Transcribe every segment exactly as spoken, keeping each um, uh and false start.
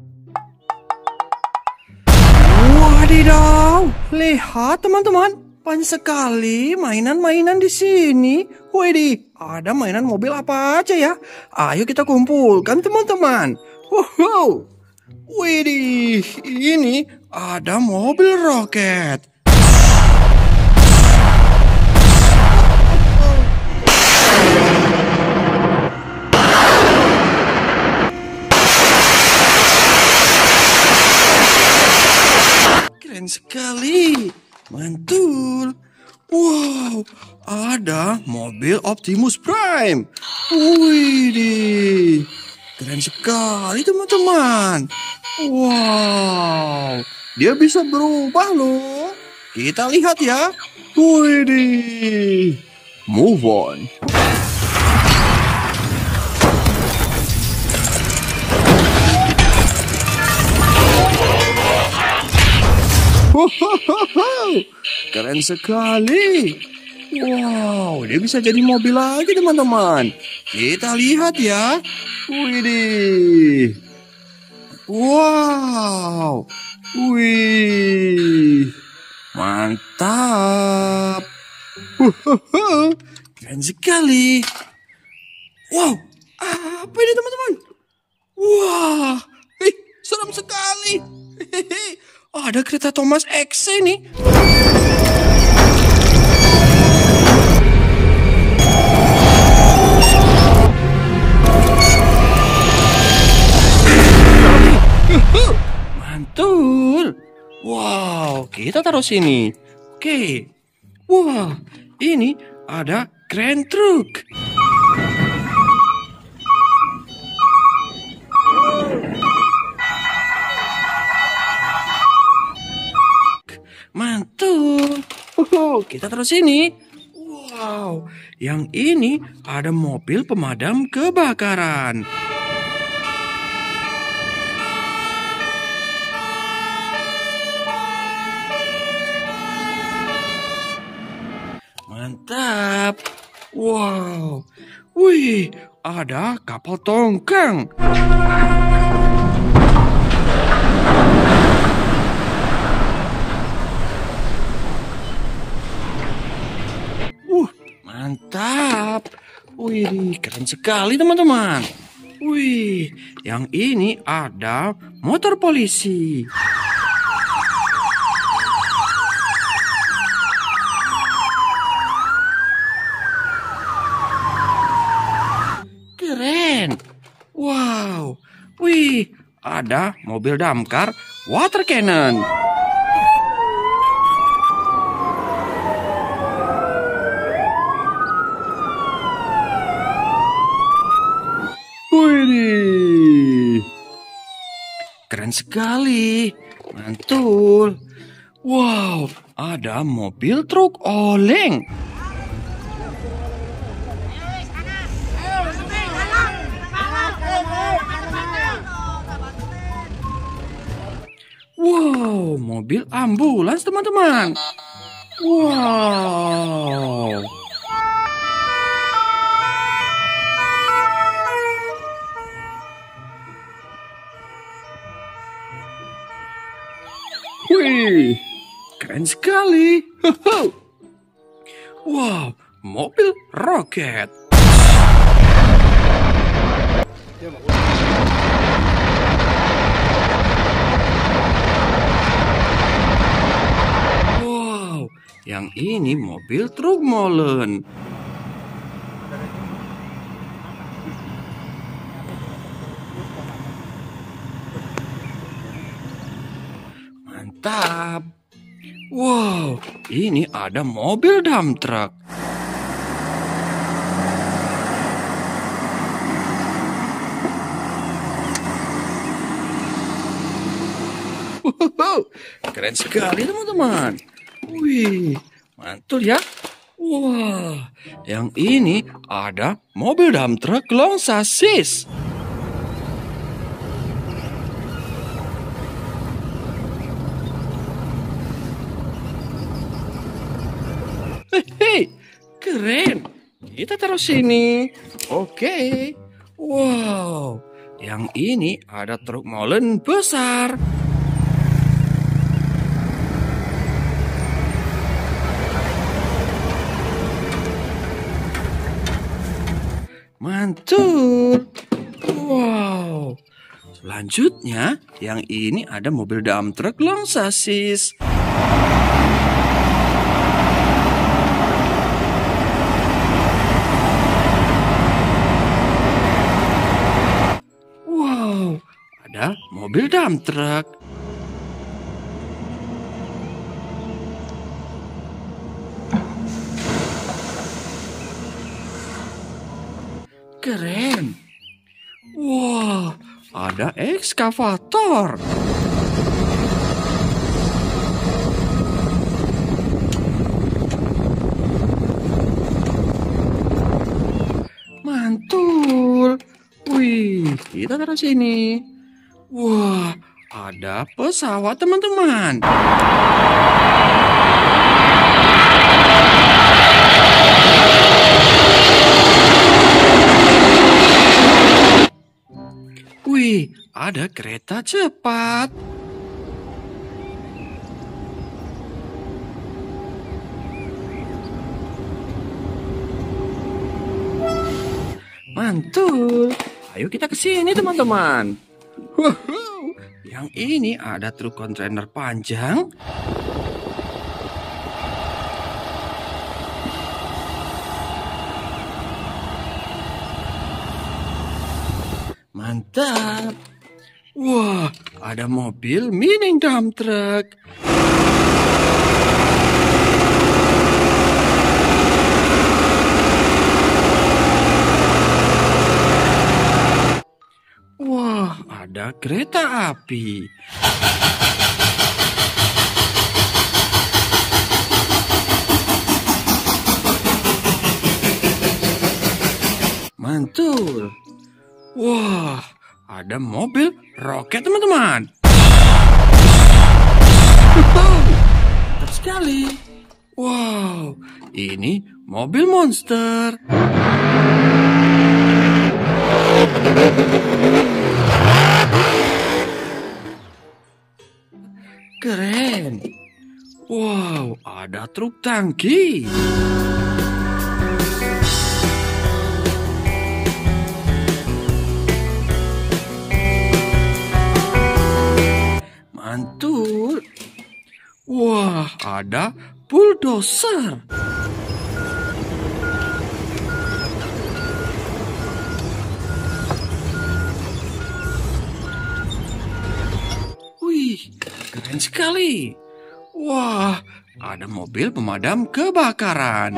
Wadidaw, lihat teman-teman, banyak sekali mainan-mainan di sini. Widih, ada mainan mobil apa aja ya? Ayo kita kumpulkan teman-teman. Wow, widih, ini ada mobil roket. Keren sekali, mantul. Wow, ada mobil Optimus Prime. Widih, keren sekali teman-teman. Wow, dia bisa berubah loh. Kita lihat ya. Widih, move on. Wow, keren sekali. Wow, dia bisa jadi mobil lagi teman-teman. Kita lihat ya. Widih. Wow. Wih. Mantap. Keren sekali. Wow, apa ini teman-teman? Wah, ih, serem sekali. Hehehe. Ada kereta Thomas X nih. Mantul. Wow, kita taruh sini. Oke. Wah, ini ada Grand Truck. Mantul. Wow, kita taruh sini. Wow, yang ini ada mobil pemadam kebakaran. Mantap. Wow. Wih, ada kapal tongkang. Mantap. Wih, keren sekali teman-teman. Wih, yang ini ada motor polisi. Keren. Wow. Wih, ada mobil damkar water cannon. Wih, keren sekali, mantul. Wow, ada mobil truk oleng. Wow, mobil ambulans teman-teman. Wow. Wih, keren sekali. Wow, mobil roket. Wow, yang ini mobil truk molen. Mantap. Wow, ini ada mobil dump truck. Wow, keren sekali teman-teman. Wih, mantul ya. Wah, yang ini ada mobil dump truck long chassis. Hei, keren. Kita taruh sini. Oke. Wow, yang ini ada truk molen besar. Mantul. Wow. Selanjutnya, yang ini ada mobil dump truck long chassis. Wow, ada mobil dump truck. Keren. Wah, ada ekskavator. Mantul. Wih, kita taruh sini. Wah, ada pesawat teman-teman. Wih, ada kereta cepat. Mantul. Ayo kita ke sini teman-teman. Wow, yang ini ada truk kontainer panjang. Mantap. Wah, ada mobil mini dump truck. Wah, ada kereta api. Mantul. Wah, ada mobil roket teman-teman. Mantap sekali. Wow, ini mobil monster. Keren. Wow, ada truk tangki. Mantul. Wah, ada bulldozer. Wih, keren sekali. Wah, ada mobil pemadam kebakaran.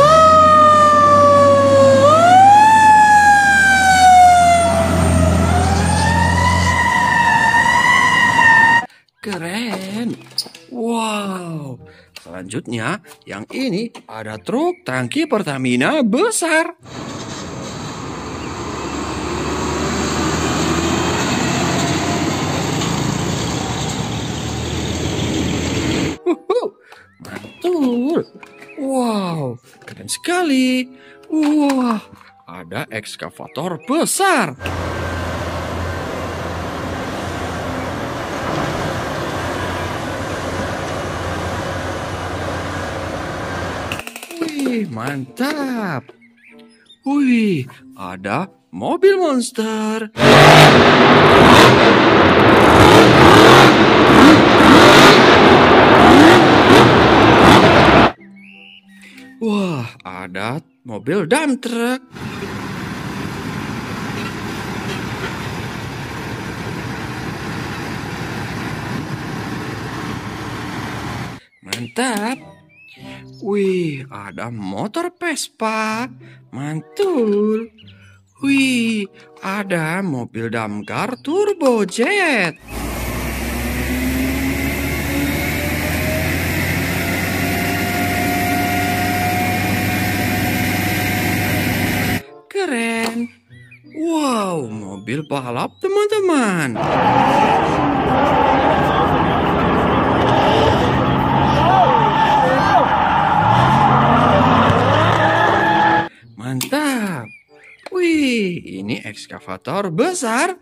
Keren. Wow. Selanjutnya, yang ini ada truk tangki Pertamina besar. Uhuh, mantul. Wow, keren sekali. Wah, ada ekskavator besar. Wih, mantap. Wih, ada mobil monster. Wah, ada mobil dump truck. Mantap. Wih, ada motor Vespa. Mantul. Wih, ada mobil damkar turbojet. Keren. Wow, mobil balap teman-teman. Mantap. Wih, ini ekskavator besar.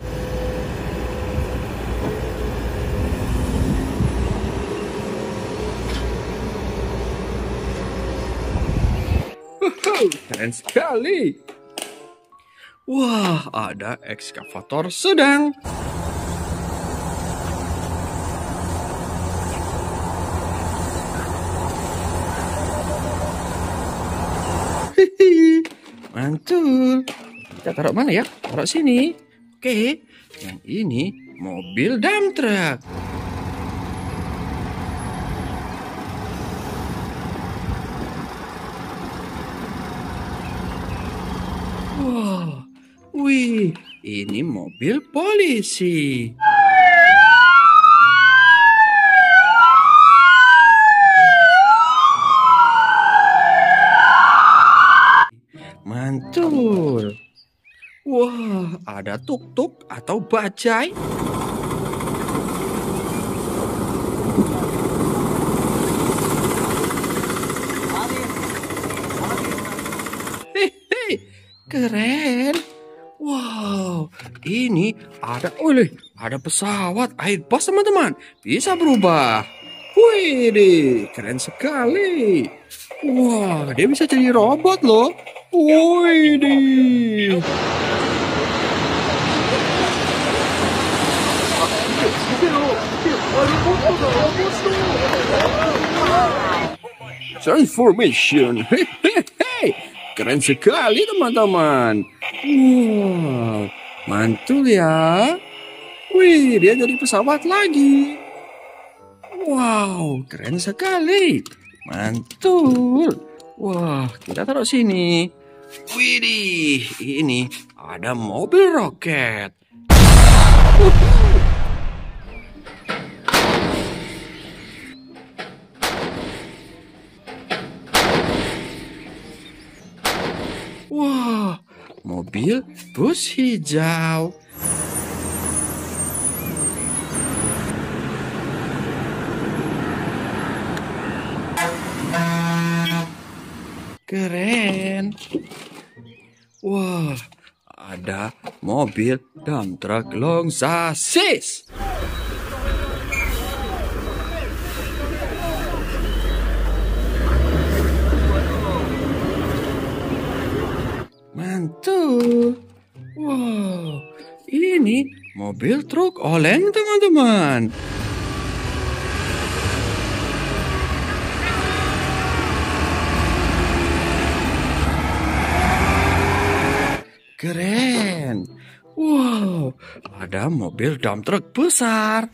Keren sekali. Wah, ada ekskavator sedang. Hihi, mantul. Kita taruh mana ya? Taruh sini. Oke, yang ini mobil dump truck. Wow, wih, ini mobil polisi. Mantul. Wah, ada tuk-tuk atau bajai. Hehehe, keren. Wow, ini ada, oleh, ada pesawat Airbus teman-teman. Bisa berubah. Wih, keren sekali. Wah, dia bisa jadi robot loh. Wih. Transformation. Hehehe. Keren sekali teman-teman. Wow, mantul ya. Wih, dia jadi pesawat lagi. Wow, keren sekali. Mantul. Wah, kita taruh sini. Widih, ini ada mobil roket. Wah, mobil bus hijau. Keren. Wah, ada mobil dump truck long chassis. Mantul. Wow, ini mobil truk oleng teman-teman. Keren. Wow, ada mobil dump truck besar.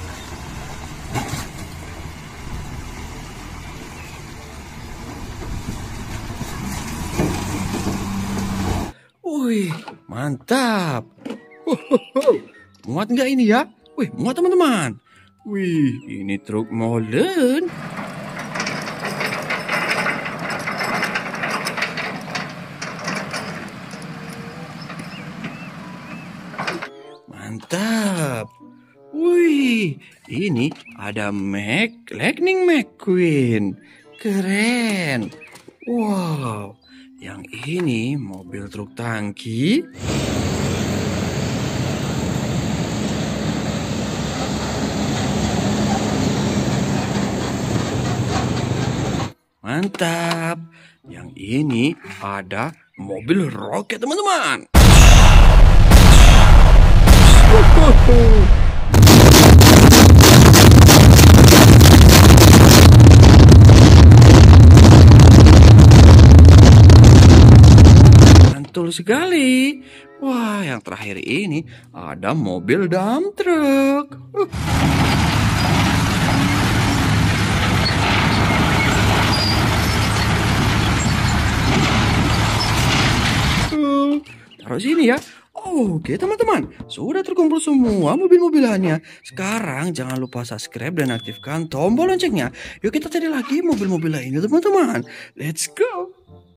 Wih, mantap. Wow, muat nggak ini ya? Wih, muat teman-teman. Wih, ini truk molen. Mantap. Wih, ini ada Mac Lightning McQueen. Keren. Wow, yang ini mobil truk tangki. Mantap. Yang ini ada mobil roket teman-teman. Mantul sekali. Wah, yang terakhir ini ada mobil dump truck. Uh. Uh, taruh sini ya. Oke teman-teman, sudah terkumpul semua mobil-mobilannya. Sekarang jangan lupa subscribe dan aktifkan tombol loncengnya. Yuk kita cari lagi mobil-mobil lainnya teman-teman. Let's go.